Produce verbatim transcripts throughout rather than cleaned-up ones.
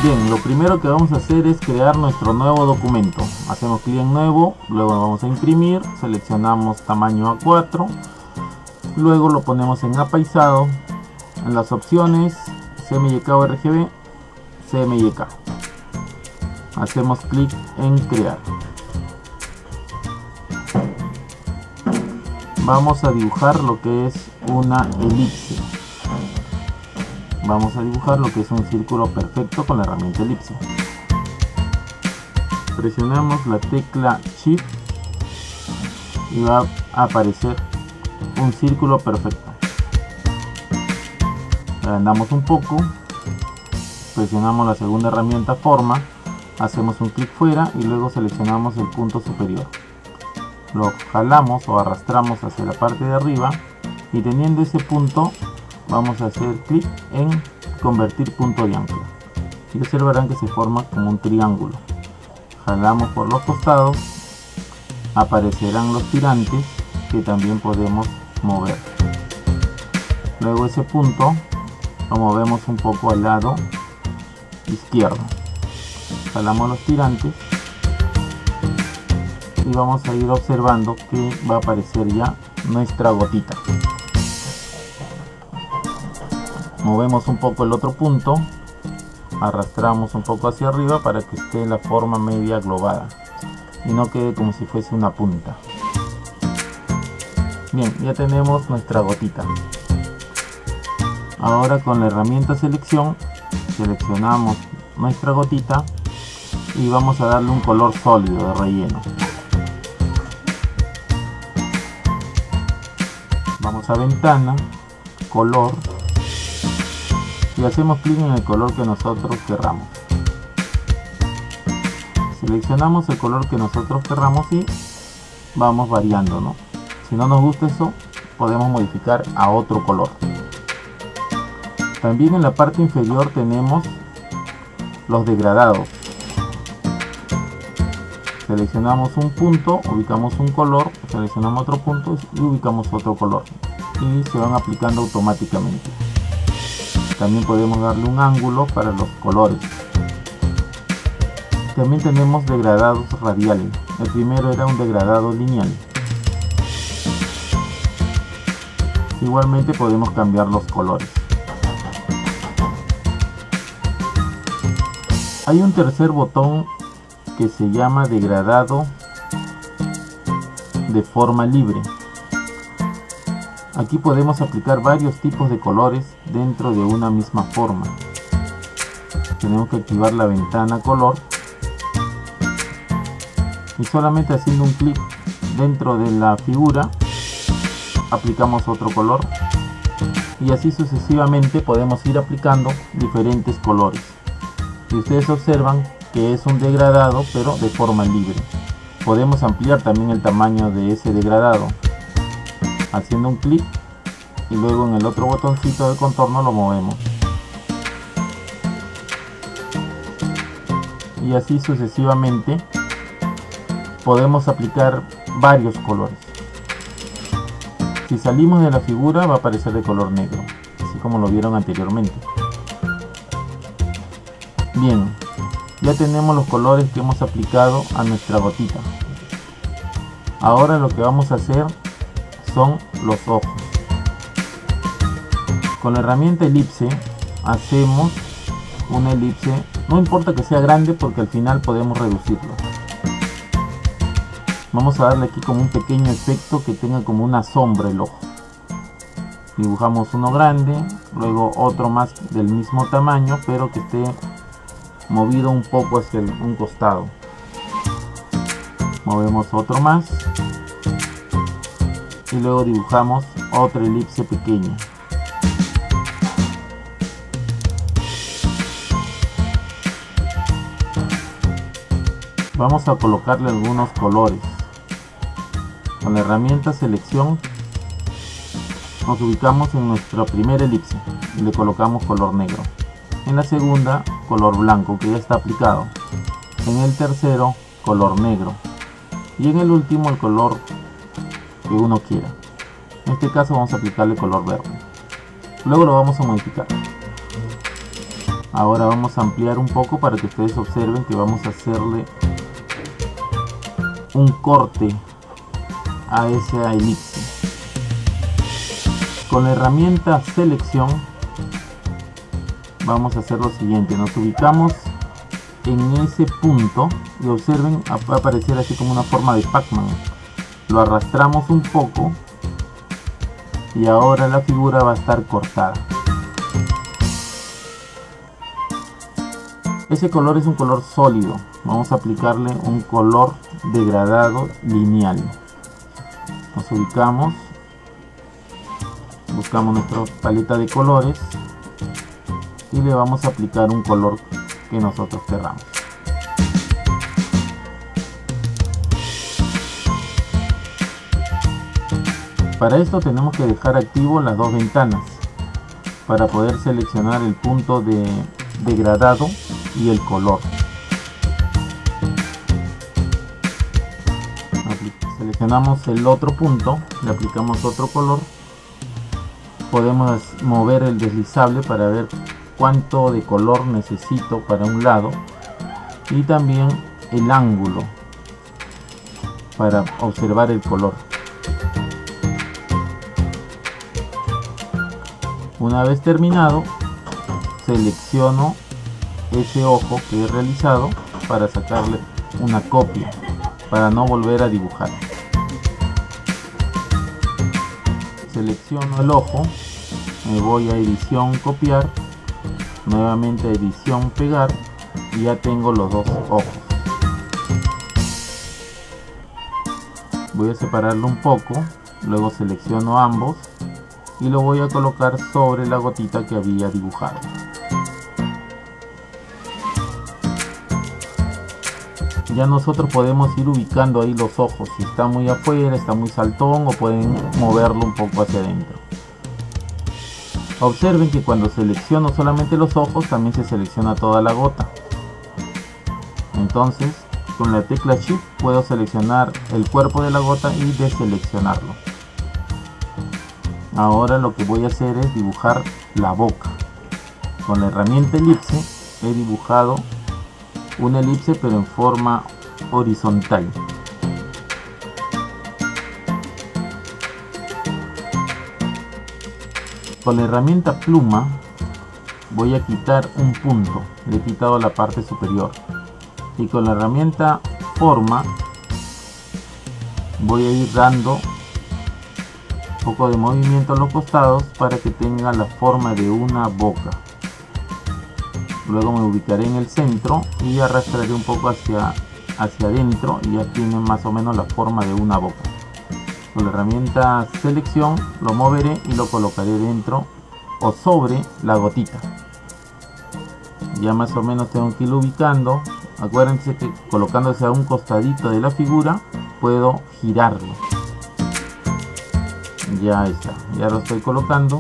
Bien, lo primero que vamos a hacer es crear nuestro nuevo documento. Hacemos clic en nuevo, luego lo vamos a imprimir, seleccionamos tamaño A cuatro, luego lo ponemos en apaisado, en las opciones C M Y K o R G B, C M Y K. Hacemos clic en crear. Vamos a dibujar lo que es una elipse. Vamos a dibujar lo que es un círculo perfecto con la herramienta elipse. Presionamos la tecla Shift y va a aparecer un círculo perfecto. Agrandamos un poco, presionamos la segunda herramienta forma, hacemos un clic fuera y luego seleccionamos el punto superior. Lo jalamos o arrastramos hacia la parte de arriba y teniendo ese punto vamos a hacer clic en convertir punto de ancla y observarán que se forma como un triángulo. Jalamos por los costados, aparecerán los tirantes que también podemos mover. Luego ese punto lo movemos un poco al lado izquierdo, jalamos los tirantes y vamos a ir observando que va a aparecer ya nuestra gotita. Movemos un poco el otro punto, arrastramos un poco hacia arriba para que esté en la forma media globada y no quede como si fuese una punta. Bien, ya tenemos nuestra gotita. Ahora con la herramienta selección seleccionamos nuestra gotita y vamos a darle un color sólido de relleno. Vamos a ventana, color, y hacemos clic en el color que nosotros querramos. Seleccionamos el color que nosotros querramos y vamos variando, ¿no? Si no nos gusta eso, podemos modificar a otro color. También en la parte inferior tenemos los degradados. Seleccionamos un punto, ubicamos un color, seleccionamos otro punto y ubicamos otro color. Y se van aplicando automáticamente. También podemos darle un ángulo para los colores. También tenemos degradados radiales. El primero era un degradado lineal. Igualmente podemos cambiar los colores. Hay un tercer botón que se llama degradado de forma libre. Aquí podemos aplicar varios tipos de colores dentro de una misma forma. Tenemos que activar la ventana color y solamente haciendo un clic dentro de la figura aplicamos otro color y así sucesivamente podemos ir aplicando diferentes colores. Y ustedes observan que es un degradado pero de forma libre. Podemos ampliar también el tamaño de ese degradado haciendo un clic y luego en el otro botoncito de contorno lo movemos y así sucesivamente podemos aplicar varios colores. Si salimos de la figura va a aparecer de color negro, así como lo vieron anteriormente. Bien, ya tenemos los colores que hemos aplicado a nuestra gotita. Ahora lo que vamos a hacer son los ojos. Con la herramienta elipse hacemos una elipse, no importa que sea grande porque al final podemos reducirlo. Vamos a darle aquí como un pequeño efecto que tenga como una sombra el ojo. Dibujamos uno grande, luego otro más del mismo tamaño pero que esté movido un poco hacia el, un costado. Movemos otro más y luego dibujamos otra elipse pequeña. Vamos a colocarle algunos colores. Con la herramienta selección nos ubicamos en nuestra primera elipse y le colocamos color negro. En la segunda color blanco que ya está aplicado. En el tercero color negro. Y en el último el color que uno quiera. En este caso vamos a aplicarle color verde. Luego lo vamos a modificar. Ahora vamos a ampliar un poco para que ustedes observen que vamos a hacerle un corte a esa elipse. Con la herramienta selección vamos a hacer lo siguiente: nos ubicamos en ese punto y observen, va a aparecer así como una forma de Pac-Man. Lo arrastramos un poco y ahora la figura va a estar cortada. Ese color es un color sólido. Vamos a aplicarle un color degradado lineal. Nos ubicamos, buscamos nuestra paleta de colores y le vamos a aplicar un color que nosotros querramos. Para esto tenemos que dejar activo las dos ventanas para poder seleccionar el punto de degradado y el color. Seleccionamos el otro punto, le aplicamos otro color. Podemos mover el deslizable para ver cuánto de color necesito para un lado y también el ángulo para observar el color. Una vez terminado, selecciono ese ojo que he realizado para sacarle una copia, para no volver a dibujar. Selecciono el ojo, me voy a edición copiar, nuevamente a edición pegar y ya tengo los dos ojos. Voy a separarlo un poco, luego selecciono ambos y lo voy a colocar sobre la gotita que había dibujado. Ya nosotros podemos ir ubicando ahí los ojos, si está muy afuera, está muy saltón, o pueden moverlo un poco hacia adentro. Observen que cuando selecciono solamente los ojos, también se selecciona toda la gota. Entonces, con la tecla Shift puedo seleccionar el cuerpo de la gota y deseleccionarlo. Ahora lo que voy a hacer es dibujar la boca. Con la herramienta elipse he dibujado una elipse pero en forma horizontal. Con la herramienta pluma voy a quitar un punto, le he quitado la parte superior, y con la herramienta forma voy a ir dando un poco de movimiento a los costados para que tenga la forma de una boca. Luego me ubicaré en el centro y arrastraré un poco hacia, hacia adentro y ya tiene más o menos la forma de una boca. Con la herramienta selección lo moveré y lo colocaré dentro o sobre la gotita. Ya más o menos tengo que ir ubicando. Acuérdense que colocándose a un costadito de la figura puedo girarlo. Ya está, ya lo estoy colocando.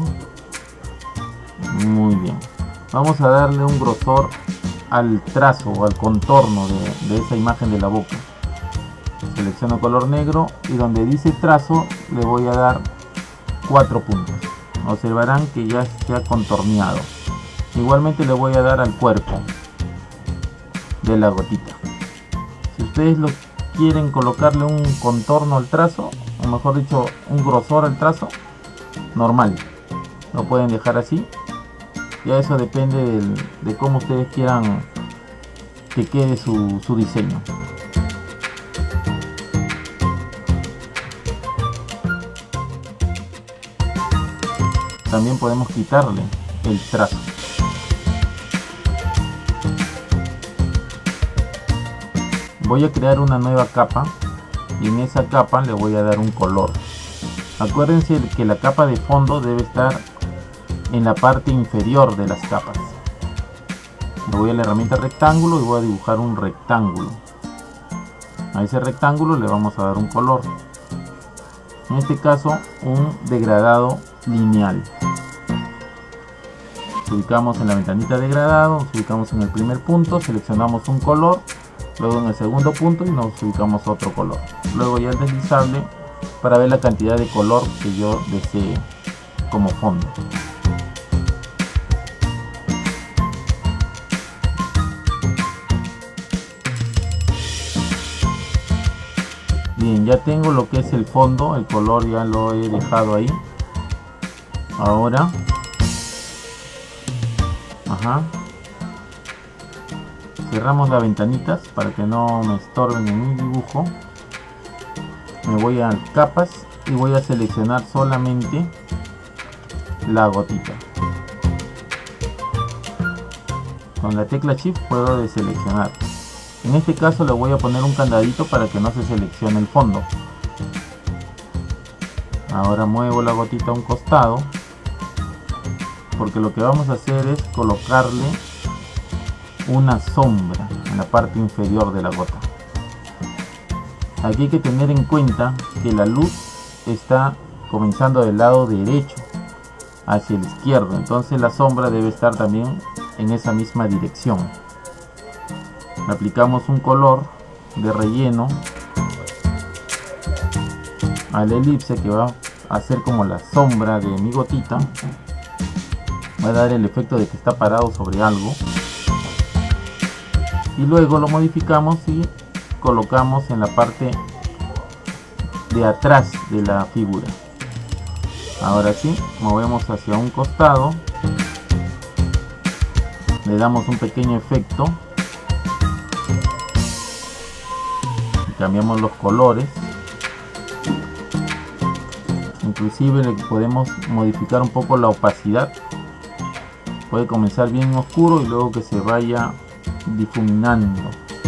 Muy bien. Vamos a darle un grosor al trazo o al contorno de, de esa imagen de la boca. Selecciono color negro y donde dice trazo le voy a dar cuatro puntos. Observarán que ya se ha contorneado. Igualmente le voy a dar al cuerpo de la gotita. Si ustedes lo quieren colocarle un contorno al trazo, o mejor dicho un grosor al trazo, normal, lo pueden dejar así. Ya eso depende del, de cómo ustedes quieran que quede su, su diseño. También podemos quitarle el trazo. Voy a crear una nueva capa y en esa capa le voy a dar un color. Acuérdense que la capa de fondo debe estar en la parte inferior de las capas. Me voy a la herramienta rectángulo y voy a dibujar un rectángulo. A ese rectángulo le vamos a dar un color. En este caso un degradado lineal. Nos ubicamos en la ventanita degradado, nos ubicamos en el primer punto, seleccionamos un color, luego en el segundo punto y nos ubicamos otro color. Luego ya el deslizable para ver la cantidad de color que yo desee como fondo. Bien, ya tengo lo que es el fondo, el color ya lo he dejado ahí. Ahora, ajá, cerramos las ventanitas para que no me estorben en mi dibujo. Me voy a capas y voy a seleccionar solamente la gotita. Con la tecla Shift puedo deseleccionar. En este caso le voy a poner un candadito para que no se seleccione el fondo. Ahora muevo la gotita a un costado, porque lo que vamos a hacer es colocarle una sombra en la parte inferior de la gota. Aquí hay que tener en cuenta que la luz está comenzando del lado derecho hacia el izquierdo, entonces la sombra debe estar también en esa misma dirección. Le aplicamos un color de relleno al elipse que va a hacer como la sombra de mi gotita. Va a dar el efecto de que está parado sobre algo, y luego lo modificamos y colocamos en la parte de atrás de la figura. Ahora sí, movemos hacia un costado, le damos un pequeño efecto y cambiamos los colores. Inclusive le podemos modificar un poco la opacidad. Puede comenzar bien oscuro y luego que se vaya difuminando.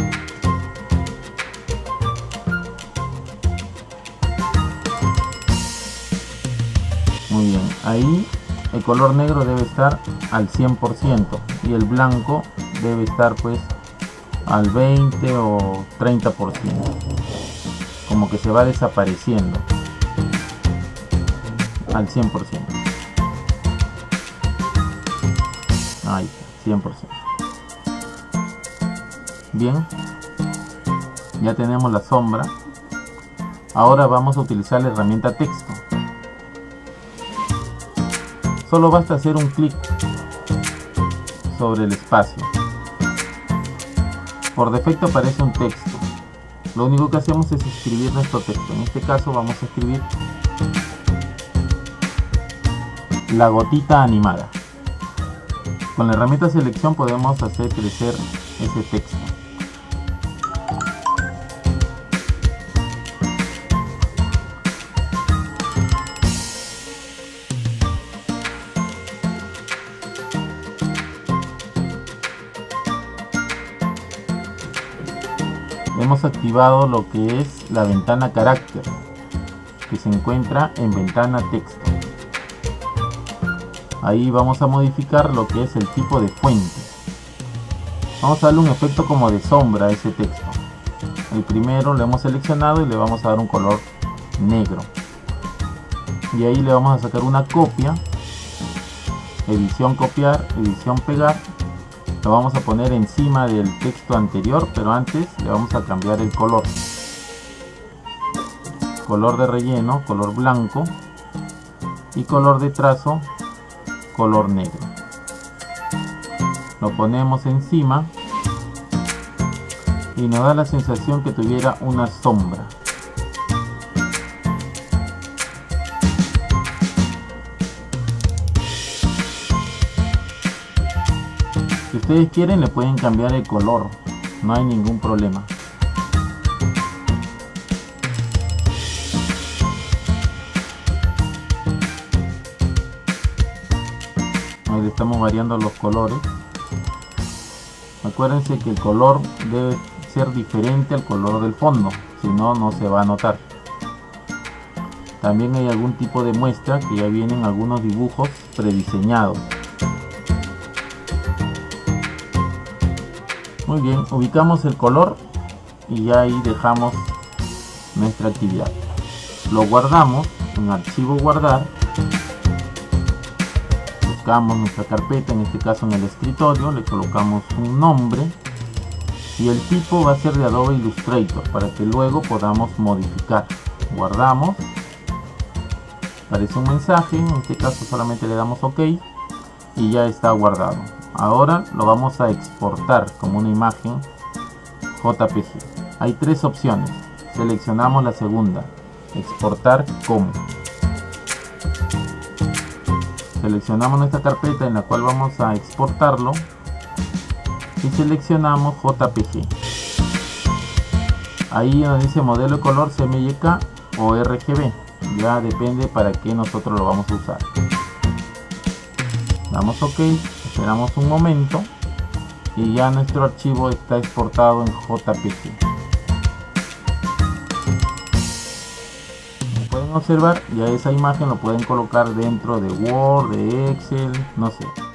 Muy bien, ahí el color negro debe estar al cien por ciento y el blanco debe estar pues al veinte o treinta por ciento, como que se va desapareciendo al cien por ciento. Ahí, cien por ciento. Bien, ya tenemos la sombra. Ahora vamos a utilizar la herramienta texto. Solo basta hacer un clic sobre el espacio. Por defecto aparece un texto. Lo único que hacemos es escribir nuestro texto. En este caso vamos a escribir la gotita animada. Con la herramienta selección podemos hacer crecer ese texto. Hemos activado lo que es la ventana carácter, que se encuentra en ventana texto. Ahí vamos a modificar lo que es el tipo de fuente. Vamos a darle un efecto como de sombra a ese texto. El primero lo hemos seleccionado y le vamos a dar un color negro. Y ahí le vamos a sacar una copia, edición copiar, edición pegar. Lo vamos a poner encima del texto anterior, pero antes le vamos a cambiar el color. Color de relleno, color blanco, y color de trazo, color negro. Lo ponemos encima y nos da la sensación que tuviera una sombra. Si ustedes quieren le pueden cambiar el color, no hay ningún problema. Ahí le estamos variando los colores. Acuérdense que el color debe ser diferente al color del fondo, si no, no se va a notar. También hay algún tipo de muestra que ya vienen algunos dibujos prediseñados. Muy bien, ubicamos el color y ya ahí dejamos nuestra actividad. Lo guardamos en archivo guardar. Buscamos nuestra carpeta, en este caso en el escritorio, le colocamos un nombre y el tipo va a ser de Adobe Illustrator para que luego podamos modificar. Guardamos, aparece un mensaje, en este caso solamente le damos OK y ya está guardado. Ahora lo vamos a exportar como una imagen J P G. Hay tres opciones: seleccionamos la segunda, exportar como. Seleccionamos nuestra carpeta en la cual vamos a exportarlo y seleccionamos J P G. Ahí nos dice modelo de color C M Y K o R G B, ya depende para qué nosotros lo vamos a usar. Damos OK, esperamos un momento y ya nuestro archivo está exportado en J P G. Como pueden observar, ya esa imagen lo pueden colocar dentro de Word, de Excel, no sé.